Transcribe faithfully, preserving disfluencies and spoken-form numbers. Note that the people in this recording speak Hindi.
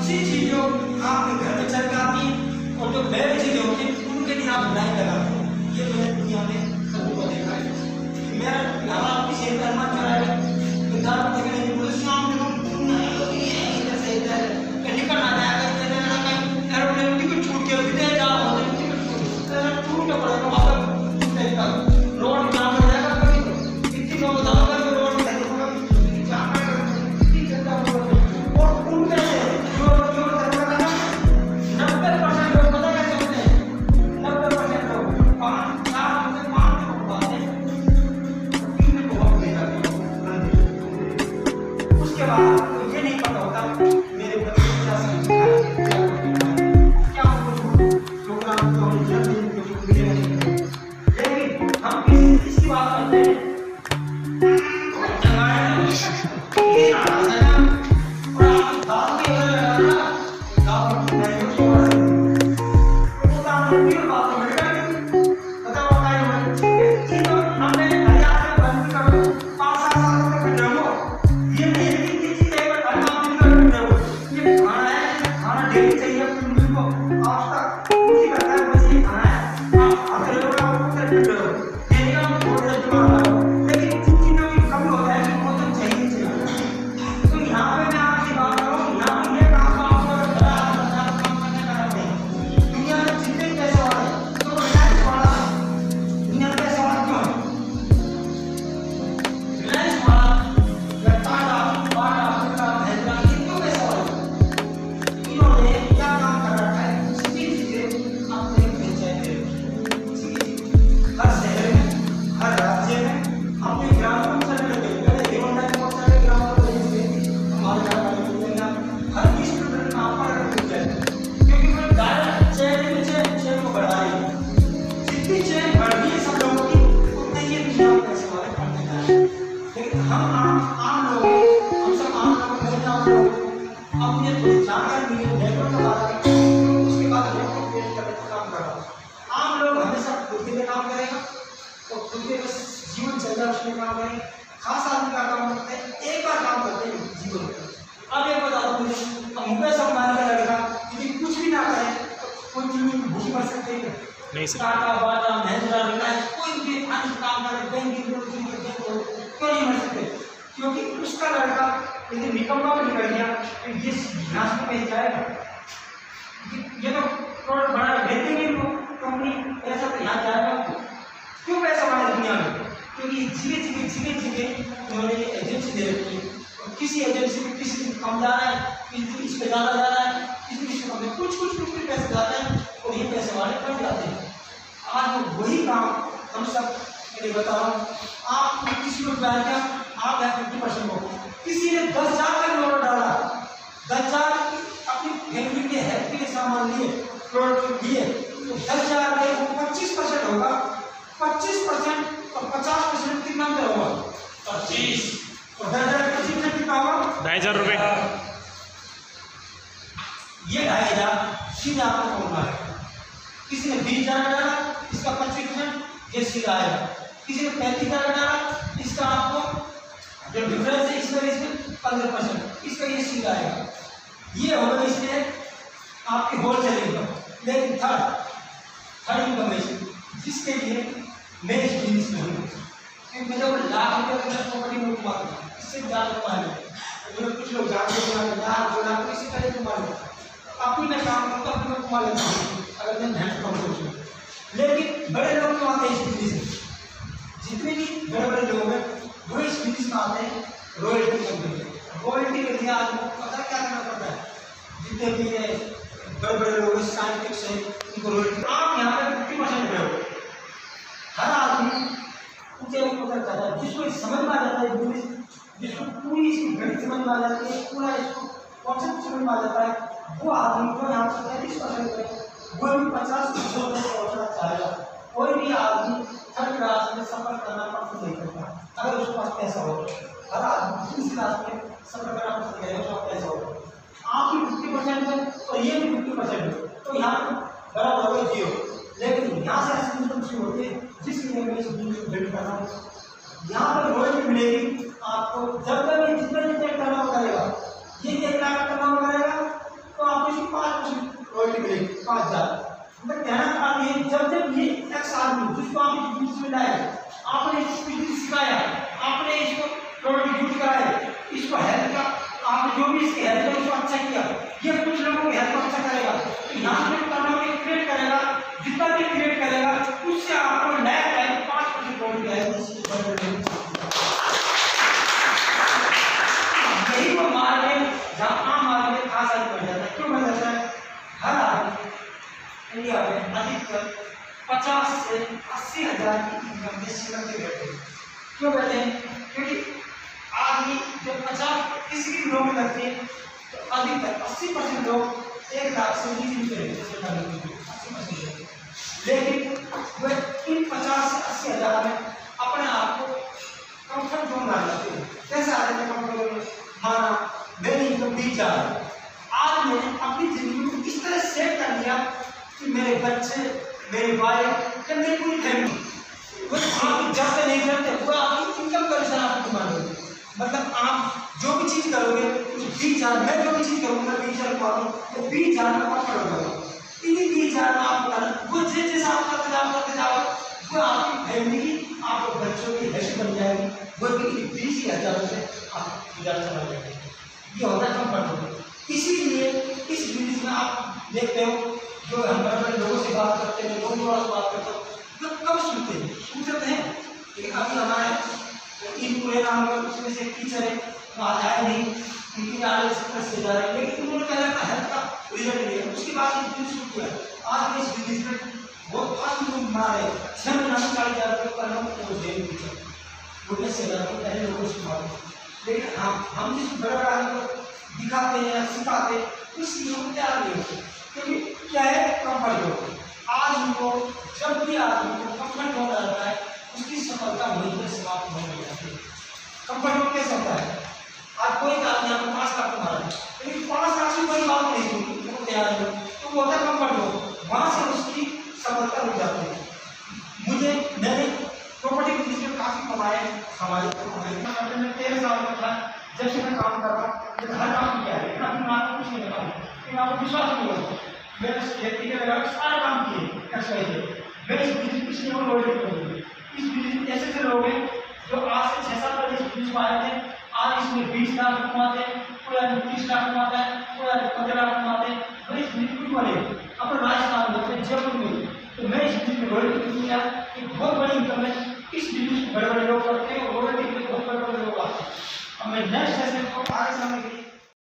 सी चीजों आपके घर में चल जाती है और जो बैड चीजें होती है उनके लिए आप लाइन लगाते हैं। ये मैंने दुनिया में सभी को देखा है। मैं यहाँ आपकी सेहत का अनुमान कराया विद्यार्थी देखने पुलिस नाम इधर से इधर निकल आ जाएगा, इधर एरोप्लेन टिकट छूट के विदेश जा रहा है, टिकट छूट के पड़ेगा वहाँ पर रोड जाम हो जाएगा। कभी इतनी लोग दावा करके रोड में जाम इतनी जनता और उनके से जो जो नब्बे परसेंट लोग पता कैसे होते हैं, नब्बे परसेंट लोग पाँच चार से पाँच लोग बातें इनमें बहुत ले जाते हैं। उसके बाद ये नहीं पता होता मेरे बच्चे क्या समझ क्या प्रोग्राम तो हम जल्दी लेकिन हम किसी बात करते हैं ये जीवन चल रहा है उसमें काम करें। खास आदमी का काम करते हैं एक बार काम करते हैं जीवन में। अब एक बता दूं मुझे मुकेश अंबानी का लड़का यदि कुछ भी ना करे तो कोई चीज में भूखी मर सकते हैं नहीं sir. Tata Bata Mahindra Reliance कोई भी अन्य काम करे बैंकिंग क्यों नहीं मर सकते, क्योंकि उसका लड़का यदि निकम्मा में निकल गया तो ये नाश में जाएगा। ये तो प्रोडक्ट बना बेचेंगे कंपनी ऐसा तो यहाँ जाएगा। क्यों पैसा बना दुनिया में? क्योंकि जीवे जीवे जीवे जीवे उन्होंने एजेंसी दे रखी है। किसी एजेंसी में किसी कम जा रहा है, किसी इस पे ज़्यादा जा रहा है, किसी किसी कम में कुछ कुछ कुछ कुछ पैसे जाते हैं और ये पैसे वाले कट जाते हैं। आज वही काम हम सब मैं बता रहा हूँ। आप किसी को प्यार किया आप है फिफ्टी परसेंट हो, किसी ने दस हजार का नोट डाला, दस हजार अपनी फैमिली के हेल्थ के लिए सामान लिए प्रोडक्ट दिए तो दस हजार में वो पच्चीस परसेंट होगा। पच्चीस परसेंट और पचास परसेंट कितना अंतर होगा? पच्चीस और दस हजार पच्चीस परसेंट कितना होगा? ढाई हजार रुपये। ये ढाई हजार सीधा आपको कौन आएगा? किसी ने बीस हजार डाला इसका पच्चीस परसेंट ये सीधा आएगा। किसी ने पैंतीस हजार डाला इसका आपको जो डिफरेंस है इसमें इसमें पंद्रह परसेंट इसका ये सीधा आएगा। ये होगा इसमें आपकी होलसेल इनकम। लेकिन थर्ड थर्ड इनकम है जिसके लिए मैं इस बिजनेस में हूँ क्योंकि मैं जब लाख रुपये का प्रॉपर्टी में कमा दूँ इससे ज़्यादा कमा लें। कुछ लोग जानते हैं लाख दो लाख इसी तरह कमा लें। अपनी मैं काम करता हूँ अपने कमा लेता हूँ अगर मैं मेहनत कम सोचूँ। लेकिन बड़े लोग क्यों आते हैं इस बिजनेस में? जितने भी बड़े बड़े लोग हैं वो इस बिजनेस में आते हैं रॉयल्टी कंपनी में। रॉयल्टी के लिए आदमी को पता क्या करना पड़ता है? जितने भी बड़े बड़े लोग साइंटिस्ट हैं उनको रॉयल्टी आप यहाँ पे फिफ्टी परसेंट पे हो। हर आदमी ऊँचे ऊपर जाता है जिसको समझ में आ जाता है बिजनेस, जिसको पूरी इसकी गणित समझ में आ जाती है, पूरा इसको कॉन्सेप्ट समझ में आ जाता है, वो आदमी को यहाँ से पैंतीस परसेंट पे वो भी पचास परसेंट तक पहुँचना चाहेगा। कोई भी आदमी थर्ड क्लास में सफर करना पसंद नहीं करता अगर उसके पास पैसा हो। हर आदमी दूसरी क्लास में सफर करना पसंद करेगा उसके पास पैसा हो। आप भी फिफ्टी परसेंट है और ये भी फिफ्टी परसेंट है तो यहाँ बराबर हो गए जियो। लेकिन यहाँ से ऐसी इनकम शुरू होती है जिसके लिए मैं इस बिजनेस को बिल्ड कर रहा हूँ। यहाँ पर रॉयल्टी मिलेगी आपको जब तक ये जितना जितना टर्नओवर करेगा ये एक लाख टर्नओवर करेगा तो मिले पाँच हजार। मतलब कहना आप ये जब जब ये एक्स आदमी जिसको आप बीच में लाए, आपने इसको बिजनेस सिखाया, आपने इसको प्रोडक्ट यूज कराया, इसको हेल्थ का आपने जो भी इसकी हेल्थ है उसको अच्छा किया, ये कुछ लोगों की हेल्थ को अच्छा करेगा। तो यहाँ पे टर्नओवर क्रिएट करेगा, जितना भी क्रिएट करेगा उससे आपको नया टाइप पाँच परसेंट प्रॉफिट आएगा। यही वो मार्केट जहाँ आम आदमी में खास आदमी बढ़ जाता है। क्यों बढ़ जाता है? हर आदमी इंडिया में अधिकतर पचास से अस्सी हजार की इनकम में सीमित के बैठे। क्यों बैठे? क्योंकि आदमी जब पचास किसी भी लोग में लगते हैं तो अधिकतर अस्सी परसेंट लोग एक लाख से नीचे करेंगे, लेकिन वह इन पचास से अस्सी हजार में अपने आप को कंफर्ट जोन ला जाते हैं। कैसे आ जाते हैं कंफर्ट जोन में? माना मेरी इनकम बीस हजार, आज मैंने अपनी जिंदगी को इस तरह सेट कर लिया कि मेरे बच्चे, मेरी वाइफ या मेरी पूरी फैमिली वो आप जब से नहीं करते वो आपकी इनकम का रिश्ता आपको मानोगे। मतलब आप जो भी चीज करोगे बीस हजार, मैं जो भी चीज करूँगा बीस हजार करूँ तो बीस हजार में कंफर्ट होगा। इन्हीं बीस हजार में आप करना वो जिस जैसा आप करते जाओ करते जाओ वो आपकी फैमिली की, आपके बच्चों की हैसियत बन जाएगी। वो भी बीस ही हजार से आप गुजार चला जाएंगे। ये होता है कंफर्ट होगा। इसीलिए इस बिजनेस में आप देखते हो जो हम बड़े बड़े लोगों से बात करते हैं, लोगों से बात करते हो तो कब सुनते हैं? सुनते हैं। लेकिन अभी हमारे इन पूरे नाम उसमें से टीचर है तो आज आए नहीं, उनकी आगे से जा रहे हैं, लेकिन उन्होंने क्या लगता है का रिजल्ट लिया, उसके बाद बिजनेस शुरू किया। आज इस बिजनेस में बहुत फास्ट लोग बना रहे हैं। छः महीना में चालीस हजार रुपये करना तो जेल टीचर वो से पहले लोगों से मालूम, लेकिन हम हम जिस बड़ा बड़ा दिखाते हैं सिखाते हैं इसलिए हम तैयार नहीं होते। क्योंकि क्या है? Comfort zone. आज उनको जब भी आदमी को कंफर्ट जोन आता है उसकी सफलता वहीं पर समाप्त होने जाती है। कंफर्ट जोन कैसे होता है? आज कोई आदमी आपको पाँच लाख कमा रहा है, लेकिन पाँच लाख से कोई बात नहीं सुनी वो तैयार है तो वो होता है कंफर्ट जोन। वहाँ से उसकी सफलता रुक जाती है। मुझे मैंने प्रॉपर्टी बिजनेस में काफ़ी कमाए हमारे तेरह साल में था जब से मैं काम कर रहा हूँ, हर काम किया है, लेकिन अपनी माँ को कुछ नहीं बताऊँ, लेकिन आपको विश्वास नहीं होगा। मैंने खेती के लगा सारे काम किए एक्सरसाइज, मैंने इस बिजनेस कुछ नहीं हो लोड करूँगी। इस बिजनेस ऐसे ऐसे लोग हैं जो आज से छः साल पहले इस बिजनेस में आए थे, आज इसमें बीस लाख कमाते हैं, कोई आदमी तीस लाख कमाता है, कोई आदमी पंद्रह लाख कमाते हैं। और इस बिजनेस कुछ बने अपने राजस्थान में जयपुर में, तो मैं इस बिजनेस में रॉयल्टी किया कि बहुत बड़ी इनकम है। इस बिजनेस को बड़े बड़े लोग करते हैं और रॉयल्टी के लिए बहुत बड़े बड़े लोग आते हैं। अब मैं नेक्स्ट सेशन को आगे समय